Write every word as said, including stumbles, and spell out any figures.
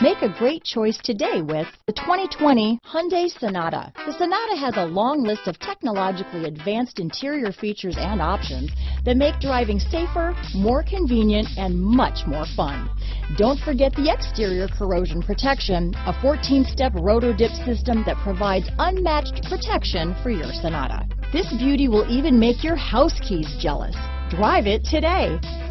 Make a great choice today with the twenty twenty Hyundai Sonata. The Sonata has a long list of technologically advanced interior features and options that make driving safer, more convenient, and much more fun. Don't forget the exterior corrosion protection, a fourteen step roto-dip system that provides unmatched protection for your Sonata. This beauty will even make your house keys jealous. Drive it today.